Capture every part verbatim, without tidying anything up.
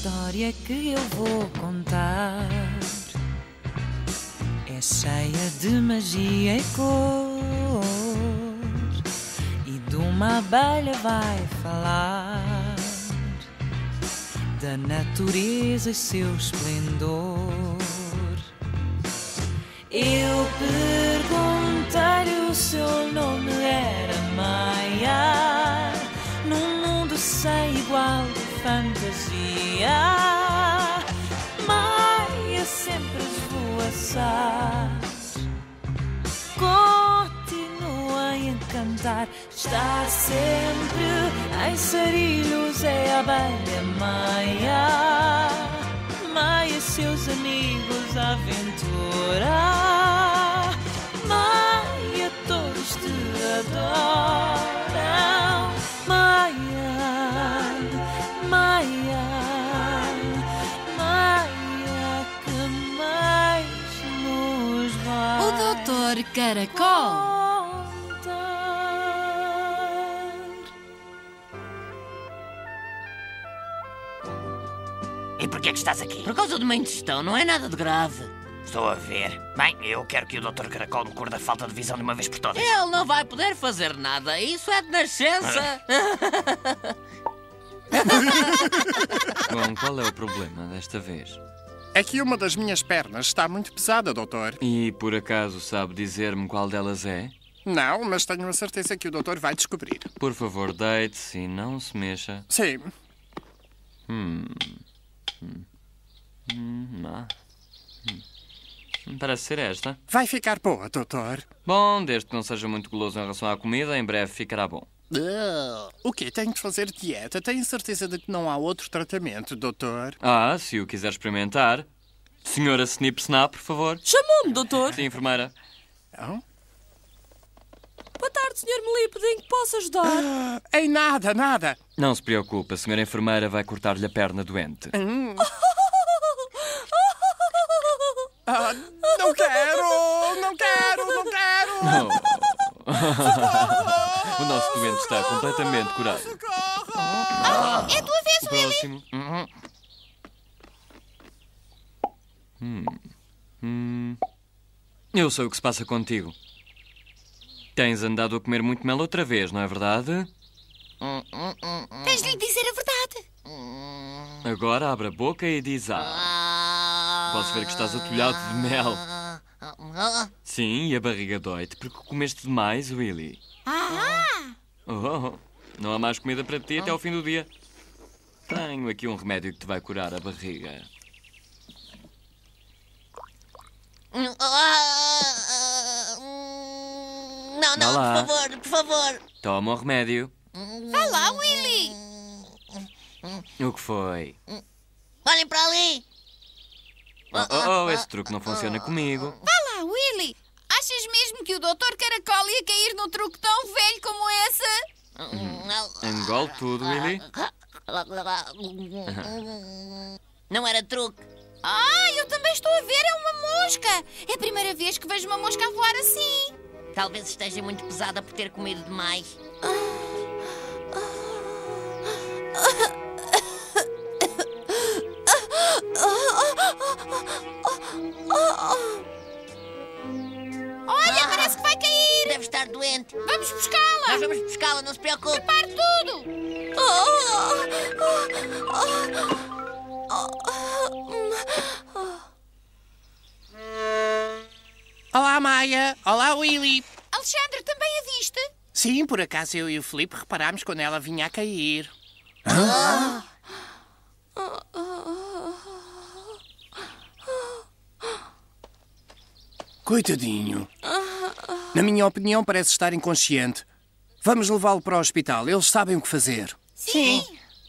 história que eu vou contar é cheia de magia e cor, e de uma abelha vai falar da natureza e seu esplendor. Eu perguntei-lhe, o seu nome era Maia, num mundo sem igual de fantasia. Maia sempre esvoaçar, continua a encantar, está sempre em sarilhos, é a abelha Maia. Maia e seus amigos à aventura. Maia, todos te adoram. Maia, Maia, Maia, que mais nos vai O doutor Caracol. E porquê é que estás aqui? Por causa de uma ingestão, não é nada de grave. Estou a ver. Bem, eu quero que o doutor Caracol me cure da falta de visão de uma vez por todas. Ele não vai poder fazer nada. Isso é de nascença. Bom, qual é o problema desta vez? É que uma das minhas pernas está muito pesada, doutor. E por acaso sabe dizer-me qual delas é? Não, mas tenho a certeza que o doutor vai descobrir. Por favor, deite-se e não se mexa. Sim. Hum. Hum. Hum. Ah. Hum. Parece ser esta. Vai ficar boa, doutor. Bom, desde que não seja muito goloso em relação à comida, em breve ficará bom. Uh, o quê? Tenho de fazer dieta? Tenho certeza de que não há outro tratamento, doutor? Ah, se o quiser experimentar. Senhora Snip Snap, por favor. Chamou-me, doutor. Sim, enfermeira. Oh? Boa tarde, senhor Melípede. Em que posso ajudar? Uh, em nada, nada. Não se preocupe, a senhora enfermeira vai cortar-lhe a perna doente. Hum. Ah, não quero! Não quero! Não quero! Oh. O nosso doente está completamente curado. Oh, é a tua vez, O Willy! próximo. Hum. Hum. Eu sei o que se passa contigo. Tens andado a comer muito mel outra vez, não é verdade? Tens de lhe dizer a verdade. Agora abre a boca e diz ah. Posso ver que estás atolhado de mel. Sim, e a barriga dói-te porque comeste demais, Willy. Ah! Oh, não há mais comida para ti até ao fim do dia. Tenho aqui um remédio que te vai curar a barriga. Não, não, lá. por favor, por favor. Toma o remédio. Vai lá, Willy! O que foi? Olhem para ali. Oh, oh, oh, esse truque não funciona comigo. Vai lá, Willy! Achas mesmo que o doutor Caracol ia cair num truque tão velho como esse? Engole tudo, Willy. Não era truque. Ah, eu também estou a ver, é uma mosca! É a primeira vez que vejo uma mosca a voar assim. Talvez esteja muito pesada por ter comido demais. Olha, parece que vai cair! Deve estar doente. Vamos buscá-la! Nós vamos buscá-la, não se preocupe. Prepare tudo! Olá, Maia. Olá, Willy. Alexandre, também a viste? Sim, por acaso eu e o Filipe reparámos quando ela vinha a cair. Ah. Coitadinho. Na minha opinião, parece estar inconsciente. Vamos levá-lo para o hospital. Eles sabem o que fazer. Sim.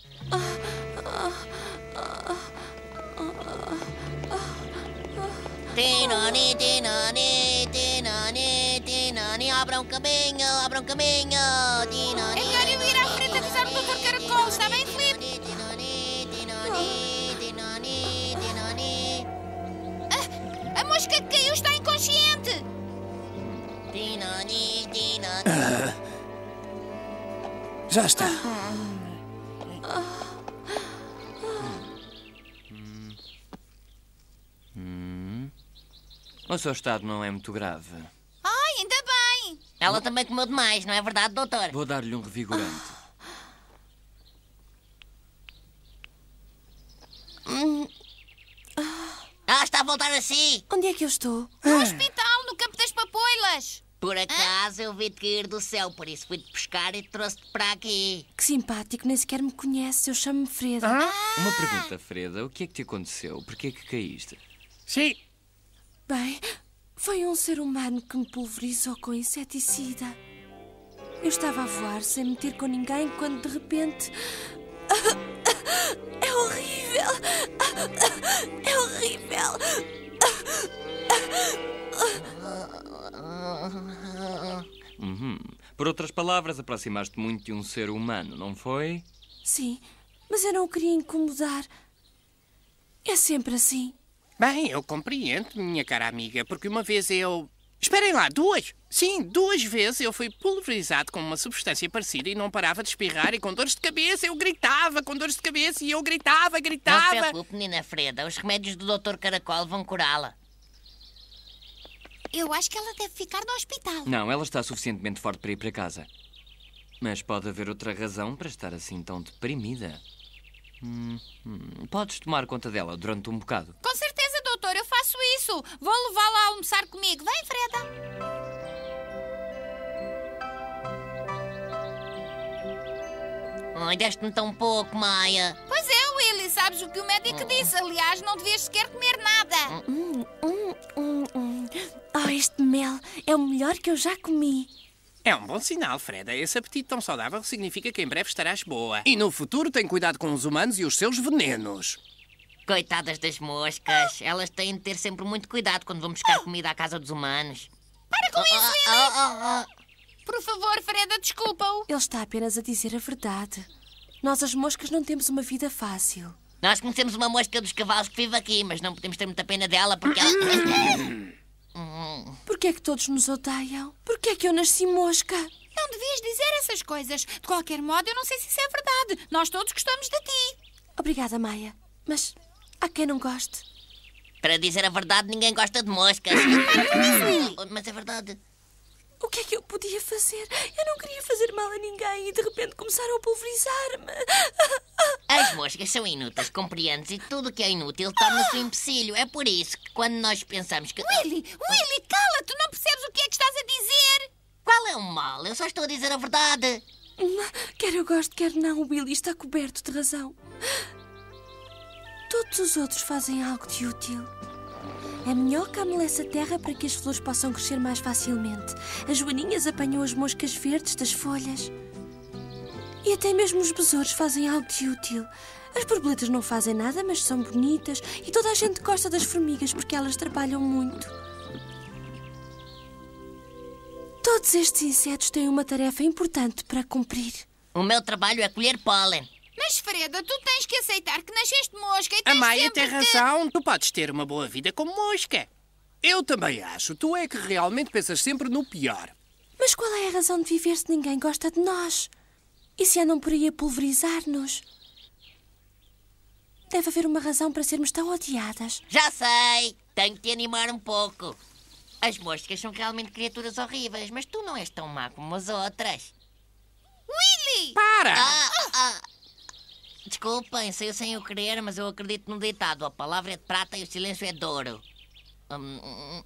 Tinoni, tinoni, tinoni, tinoni. Abra um caminho, abra um caminho. Tinoni. É melhor eu ir à frente avisar o doutor Caracol, está bem, Filipe? Tinoni, tinoni, tinoni, tinoni. Ah, a mosca que caiu está inconsciente. Tinoni, tinoni. Ah, já está. O seu estado não é muito grave. Ai, ainda bem. Ela também comeu demais, não é verdade, doutor? Vou dar-lhe um revigorante. Ah, está a voltar assim. Onde é que eu estou? No hospital, no campo das papoilas. Por acaso eu vi-te cair do céu, por isso fui-te pescar e trouxe-te para aqui. Que simpático, nem sequer me conhece. Eu chamo-me Freda. Uma pergunta, Freda. O que é que te aconteceu? Porquê é que caíste? Sim. Bem, foi um ser humano que me pulverizou com inseticida. Eu estava a voar sem me ter com ninguém quando de repente... É horrível! É horrível! Uhum. Por outras palavras, aproximaste muito de um ser humano, não foi? Sim, mas eu não o queria incomodar. É sempre assim. Bem, eu compreendo, minha cara amiga, porque uma vez eu... Esperem lá, duas! Sim, duas vezes eu fui pulverizado com uma substância parecida e não parava de espirrar e com dores de cabeça eu gritava com dores de cabeça e eu gritava, Não se gritava... preocupe, menina Freda. Os remédios do doutor Caracol vão curá-la. Eu acho que ela deve ficar no hospital. Não, ela está suficientemente forte para ir para casa. Mas pode haver outra razão para estar assim tão deprimida. Hum, hum. Podes tomar conta dela durante um bocado. Com certeza, doutor, eu faço isso. Vou levá-la a almoçar comigo. Vem, Freda. Ai, deste-me tão pouco, Maia. Pois é, Willy, sabes o que o médico disse. Aliás, não devias sequer comer nada. Hum, hum, hum, hum. Oh, este mel é o melhor que eu já comi. É um bom sinal, Freda. Esse apetite tão saudável significa que em breve estarás boa. E no futuro tem cuidado com os humanos e os seus venenos. Coitadas das moscas. Elas têm de ter sempre muito cuidado quando vão buscar comida à casa dos humanos. Para com isso, Willy. Ah, ah, ah. Por favor, Freda, desculpa-o. Ele está apenas a dizer a verdade. Nós, as moscas, não temos uma vida fácil. Nós conhecemos uma mosca dos cavalos que vive aqui, mas não podemos ter muita pena dela porque ela... Porquê é que todos nos odeiam? Porquê é que eu nasci mosca? Não devias dizer essas coisas. De qualquer modo, eu não sei se isso é verdade. Nós todos gostamos de ti. Obrigada, Maia. Mas há quem não goste. Para dizer a verdade, ninguém gosta de moscas. Mas é verdade. O que é que eu podia fazer? Eu não queria fazer mal a ninguém e de repente começaram a pulverizar-me. As moscas são inúteis, compreendes? E tudo o que é inútil torna-se um empecilho. É por isso que quando nós pensamos que... Willy, Willy, cala-te. Não percebes o que é que estás a dizer? Qual é o mal? Eu só estou a dizer a verdade. Quer eu goste, quer não, o Willy está coberto de razão. Todos os outros fazem algo de útil. A minhoca amolece a terra para que as flores possam crescer mais facilmente. As joaninhas apanham as moscas verdes das folhas. E até mesmo os besouros fazem algo de útil. As borboletas não fazem nada, mas são bonitas. E toda a gente gosta das formigas porque elas trabalham muito. Todos estes insetos têm uma tarefa importante para cumprir. O meu trabalho é colher pólen. Mas, Freda, tu tens que aceitar que nasceste mosca e tens A Maia sempre tem que... razão. Tu podes ter uma boa vida como mosca. Eu também acho. Tu é que realmente pensas sempre no pior. Mas qual é a razão de viver se ninguém gosta de nós? E se andam por aí a pulverizar-nos? Deve haver uma razão para sermos tão odiadas. Já sei. Tenho que te animar um pouco. As moscas são realmente criaturas horríveis, mas tu não és tão má como as outras. Willy! Para! Ah, ah. Desculpem, saiu sem eu querer, mas eu acredito no ditado. A palavra é de prata e o silêncio é de ouro. Hum, hum,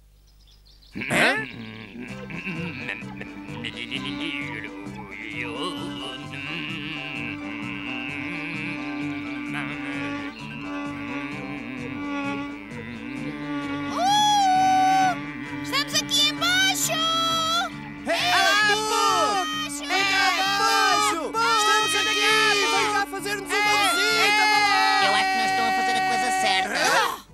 Uh! Estamos aqui embaixo! Estamos aqui! Vem cá fazer-nos uma visita! eu acho que não estão a fazer a coisa certa.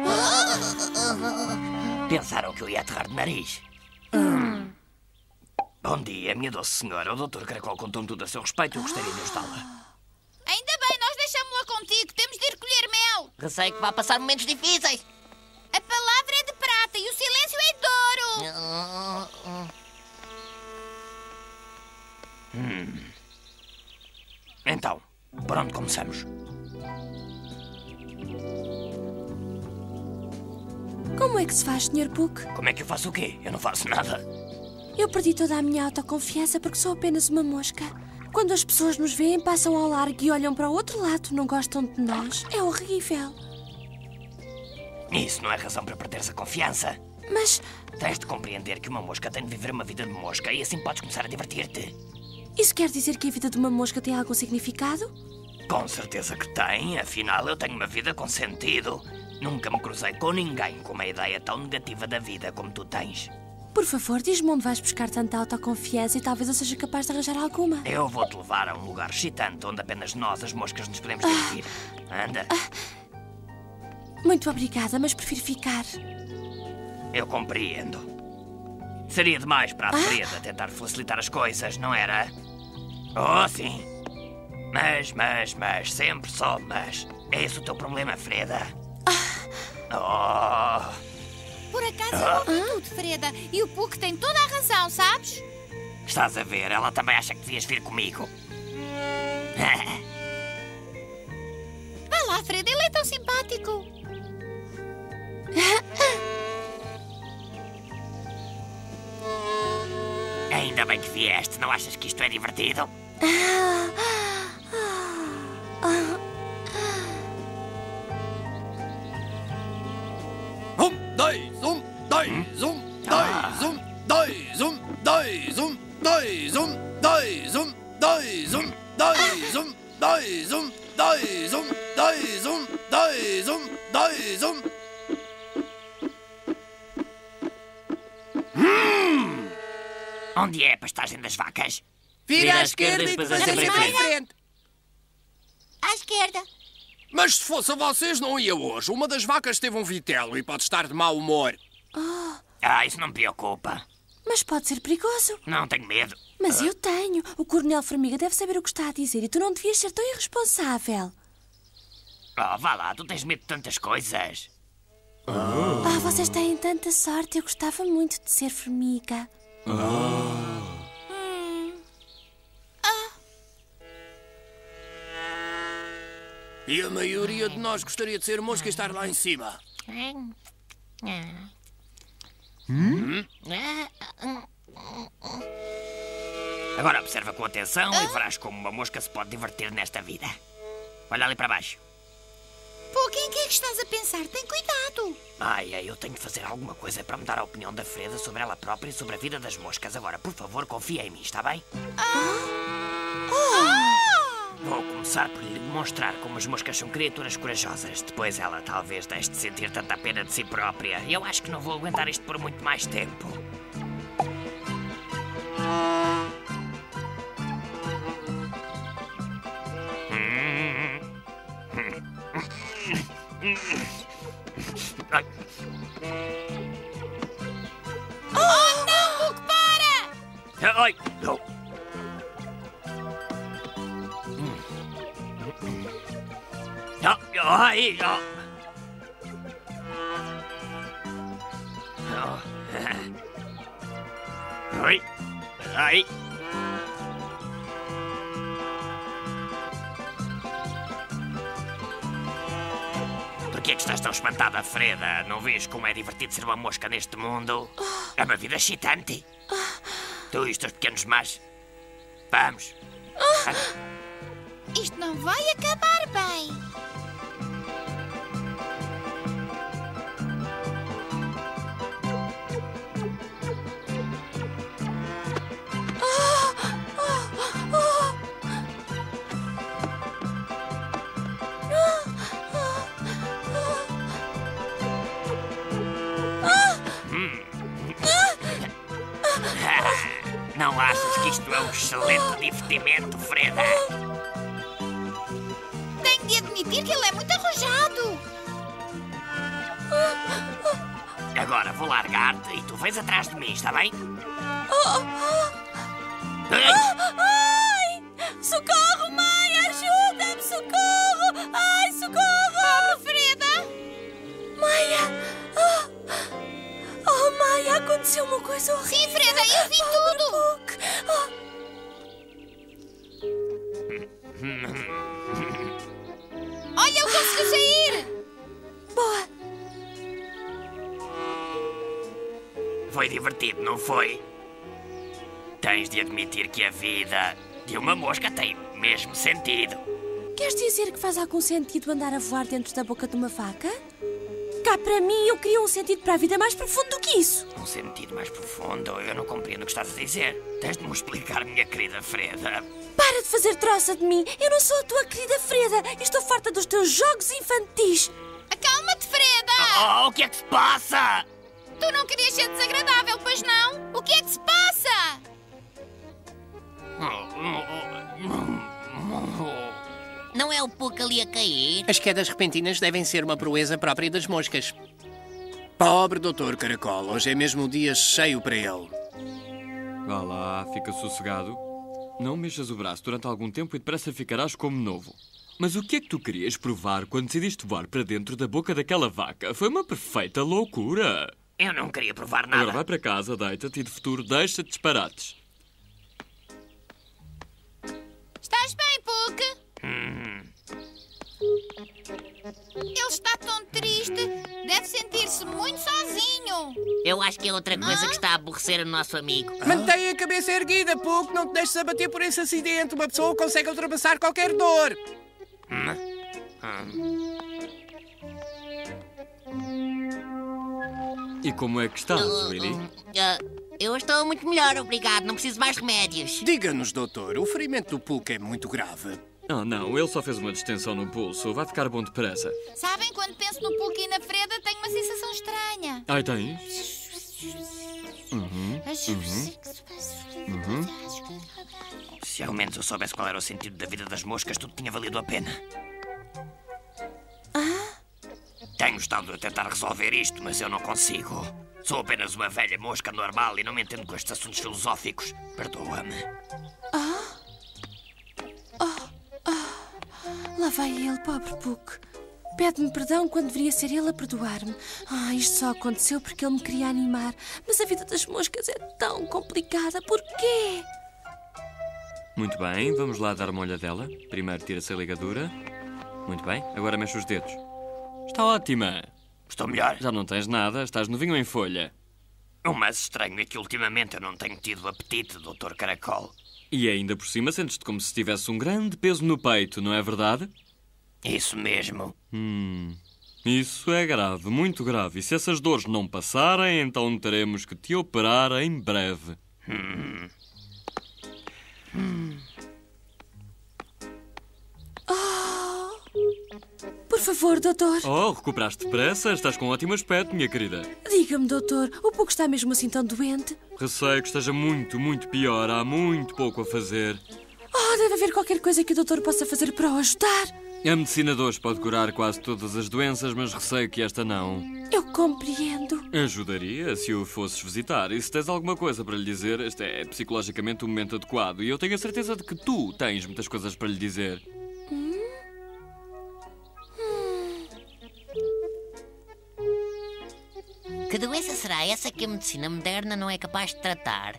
Pensaram que eu ia aterrar de nariz. Bom dia, minha doce senhora. O doutor Caracol contou-me tudo a seu respeito e eu gostaria de ajudá-la. Ainda bem, nós deixámos-la contigo. Temos de ir colher mel. Receio que vá passar momentos difíceis. A palavra é de prata e o silêncio é de ouro. Hum. Então, por onde começamos? Como é que se faz, senhor Puck? Como é que eu faço o quê? Eu não faço nada. Eu perdi toda a minha autoconfiança porque sou apenas uma mosca. Quando as pessoas nos veem, passam ao largo e olham para o outro lado, não gostam de nós. É horrível. Isso não é razão para perderes a confiança. Mas Tens de compreender que uma mosca tem de viver uma vida de mosca e assim podes começar a divertir-te. isso quer dizer que a vida de uma mosca tem algum significado? Com certeza que tem, afinal eu tenho uma vida com sentido. Nunca me cruzei com ninguém com uma ideia tão negativa da vida como tu tens. Por favor, diz-me onde vais buscar tanta autoconfiança e talvez eu seja capaz de arranjar alguma. Eu vou-te levar a um lugar excitante onde apenas nós, as moscas, nos podemos divertir. Anda. Muito obrigada, mas prefiro ficar. Eu compreendo. Seria demais para a Freda tentar facilitar as coisas, não era? Oh, sim. Mas, mas, mas, sempre só mas. É esse o teu problema, Freda? Oh... Por acaso eu ouvi tudo, Freda. E o Puck tem toda a razão, sabes? Estás a ver? Ela também acha que devias vir comigo. Vai lá, Freda, ele é tão simpático. Ainda bem que vieste. Não achas que isto é divertido? Um, dois, um, dois, um, dois, um, dois, um, dois, um, dois, um, dois, um, dois, um, dois, um, dois, um, dois, um, dois, um, dois, um, dois, um. Hum! Onde é a pastagem das vacas? Vira à esquerda e depois sempre em frente. À esquerda. Mas se fosse a vocês, não ia hoje. Uma das vacas teve um vitelo e pode estar de mau humor. Ah, isso não me preocupa. Mas pode ser perigoso. Não tenho medo. Mas eu tenho. O Coronel Formiga deve saber o que está a dizer e tu não devias ser tão irresponsável. Oh, vá lá, tu tens medo de tantas coisas. Ah, vocês têm tanta sorte. Eu gostava muito de ser formiga. E a maioria de nós gostaria de ser mosca e estar lá em cima. Agora observa com atenção e verás como uma mosca se pode divertir nesta vida. Olha ali para baixo. Puck, em que é que estás a pensar? Tem cuidado. Ai, ai, eu tenho de fazer alguma coisa para mudar a opinião da Freda sobre ela própria e sobre a vida das moscas. Agora, por favor, confia em mim, está bem? Vou começar por lhe demonstrar como as moscas são criaturas corajosas. Depois ela talvez deixe de sentir tanta pena de si própria. Eu acho que não vou aguentar isto por muito mais tempo. Ai. Oh, não, Puck, para! Ai! Oh. Oh, ai, oh. Oh. Ai, ai. Por que é que estás tão espantada, Freda? Não vês como é divertido ser uma mosca neste mundo? É uma vida excitante. Tu e os teus pequenos más. Vamos. Isto não vai acabar bem. Não achas que isto é um excelente divertimento, Freda? Tenho de admitir que ele é muito arrojado. Agora vou largar-te e tu vens atrás de mim, está bem? Ai! Socorro, mãe! Ajuda-me! Socorro! Ai, socorro! Pobre Freda! Maia! Oh, oh Maia, aconteceu uma coisa horrível. Sim, Freda, eu vi Pobre tudo! Puck. Oh. Olha, ele conseguiu sair! Boa! Foi divertido, não foi? Tens de admitir que a vida de uma mosca tem mesmo sentido. Queres dizer que faz algum sentido andar a voar dentro da boca de uma vaca? Cá para mim, eu queria um sentido para a vida mais profundo do que isso. Um sentido mais profundo? Eu não compreendo o que estás a dizer. Tens de me explicar, minha querida Freda. Para de fazer troça de mim. Eu não sou a tua querida Freda. E estou farta dos teus jogos infantis. Acalma-te, Freda! Oh, o que é que se passa? Tu não querias ser desagradável, pois não? O que é que se passa? Não é o Puck ali a cair? As quedas repentinas devem ser uma proeza própria das moscas. Pobre doutor Caracol, hoje é mesmo um dia cheio para ele. Vá lá, fica sossegado. Não mexas o braço durante algum tempo e depressa ficarás como novo. Mas o que é que tu querias provar quando decidiste voar para dentro da boca daquela vaca? Foi uma perfeita loucura. Eu não queria provar nada. Agora vai para casa, deita-te e de futuro deixa de disparates. Estás bem, Puck? Ele está tão triste. Deve sentir-se muito sozinho. Eu acho que é outra coisa que está a aborrecer o nosso amigo. Mantenha a cabeça erguida, Puck. Não te deixes abater por esse acidente. Uma pessoa consegue ultrapassar qualquer dor. E como é que estás, Willy? Ah, eu estou muito melhor, obrigado. Não preciso mais remédios. Diga-nos, doutor, o ferimento do Puck é muito grave. Oh, não, ele só fez uma distensão no pulso. Vai ficar bom depressa. Sabem, quando penso no Puck e na Freda, tenho uma sensação estranha. Ai, tens? Uhum, uhum. Se ao menos eu soubesse qual era o sentido da vida das moscas, tudo tinha valido a pena. Tenho estado a tentar resolver isto, mas eu não consigo. Sou apenas uma velha mosca normal e não me entendo com estes assuntos filosóficos. Perdoa-me. Lá vai ele, pobre Puck. Pede-me perdão quando deveria ser ele a perdoar-me. Ah, isto só aconteceu porque ele me queria animar. Mas a vida das moscas é tão complicada. Porquê? Muito bem, vamos lá dar uma olhadela. Primeiro tira-se a ligadura. Muito bem, agora mexe os dedos. Está ótima. Estou melhor. Já não tens nada, estás novinho em folha. O mais estranho é que ultimamente eu não tenho tido apetite, doutor Caracol. E ainda por cima sentes-te como se tivesse um grande peso no peito, não é verdade? Isso mesmo. Hum, isso é grave, muito grave. E se essas dores não passarem, então teremos que te operar em breve. Hum. Por favor, doutor. Oh, recuperaste depressa? Estás com um ótimo aspecto, minha querida. Diga-me, doutor, o Puck está mesmo assim tão doente? Receio que esteja muito, muito pior. Há muito pouco a fazer. Oh, deve haver qualquer coisa que o doutor possa fazer para o ajudar. A medicina de hoje pode curar quase todas as doenças, mas receio que esta não. Eu compreendo. Ajudaria se o fosses visitar. E se tens alguma coisa para lhe dizer, este é psicologicamente o momento adequado. E eu tenho a certeza de que tu tens muitas coisas para lhe dizer. Que doença será essa que a medicina moderna não é capaz de tratar?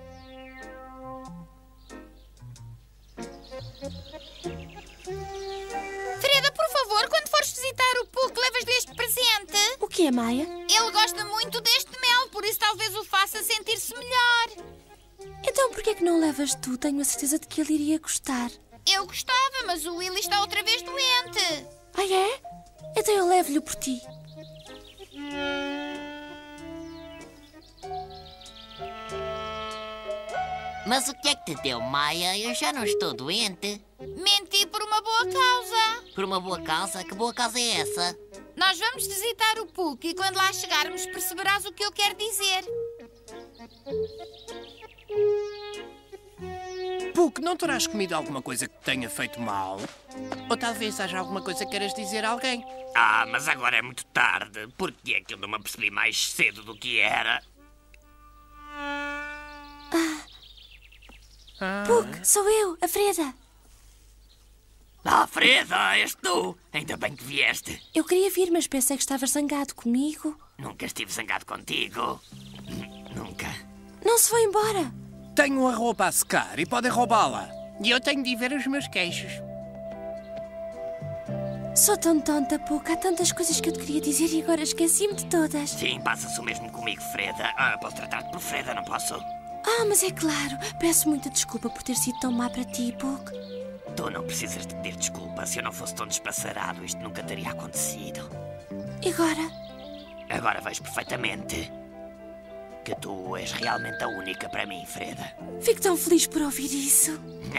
Freda, por favor, quando fores visitar o Puck, levas-lhe este presente. O que é, Maia? Ele gosta muito deste mel, por isso talvez o faça sentir-se melhor. Então por que é que não levas tu? Tenho a certeza de que ele iria gostar. Eu gostava, mas o Willy está outra vez doente. Ah, é? Então eu levo-lhe por ti. Mas o que é que te deu, Maia? Eu já não estou doente. Menti por uma boa causa. Por uma boa causa? Que boa causa é essa? Nós vamos visitar o Puck e quando lá chegarmos perceberás o que eu quero dizer. Puck, não terás comido alguma coisa que te tenha feito mal? Ou talvez haja alguma coisa que queiras dizer a alguém? Ah, mas agora é muito tarde. Por que é que eu não me apercebi mais cedo do que era? Puck, sou eu, a Freda. Ah, Freda, és tu! Ainda bem que vieste. Eu queria vir, mas pensei que estavas zangado comigo. Nunca estive zangado contigo. Nunca. Não se foi embora. Tenho a roupa a secar e podem roubá-la. E eu tenho de ir ver os meus queixos. Sou tão tonta, Puck. Há tantas coisas que eu te queria dizer e agora esqueci-me de todas. Sim, passa-se o mesmo comigo, Freda. Ah, posso tratar-te por Freda, não posso? Ah, mas é claro. Peço muita desculpa por ter sido tão má para ti, Puck. Tu não precisas de pedir desculpa. Se eu não fosse tão despassarado, isto nunca teria acontecido. E agora? Agora vejo perfeitamente que tu és realmente a única para mim, Freda. Fico tão feliz por ouvir isso.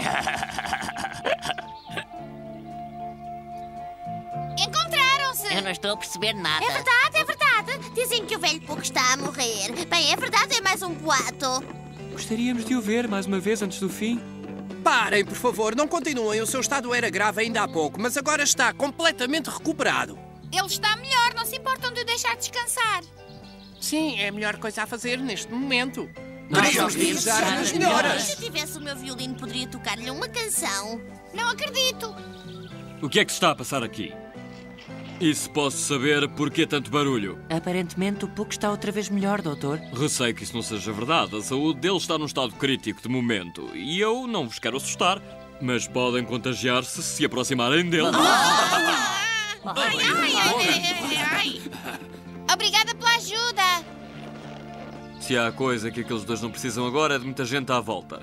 Encontraram-se! Eu não estou a perceber nada. É verdade, é verdade. Dizem que o velho Puck está a morrer. Bem, é verdade, é mais um boato. Gostaríamos de o ver mais uma vez antes do fim. Parem, por favor, não continuem. O seu estado era grave ainda há pouco, mas agora está completamente recuperado. Ele está melhor, não se importam de o deixar descansar. Sim, é a melhor coisa a fazer neste momento. Nós Devemos vamos desejar desejar as as melhoras. Se eu tivesse o meu violino, poderia tocar-lhe uma canção. Não acredito. O que é que se está a passar aqui? E se posso saber porquê tanto barulho? Aparentemente o Puck está outra vez melhor, doutor. Receio que isso não seja verdade. A saúde dele está num estado crítico de momento. E eu não vos quero assustar, mas podem contagiar-se se se aproximarem dele. Ai, ai, ai, ai, ai. Obrigada pela ajuda. Se há coisa que aqueles dois não precisam agora é de muita gente à volta.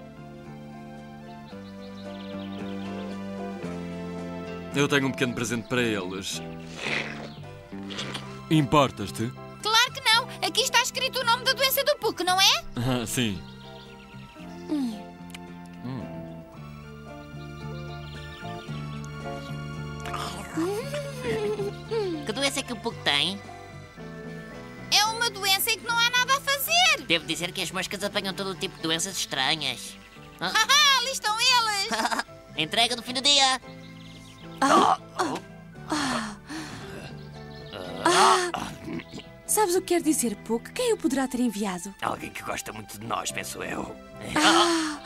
Eu tenho um pequeno presente para eles. Importas-te? Claro que não. Aqui está escrito o nome da doença do Puck, não é? Ah, sim. Que doença é que o Puck tem? É uma doença em que não há nada a fazer. Devo dizer que as moscas apanham todo o tipo de doenças estranhas. Ah, Haha, ali estão eles. entrega no fim do dia. Sabes o que quer dizer, Puck? Quem o poderá ter enviado? Alguém que gosta muito de nós, penso eu. Ah,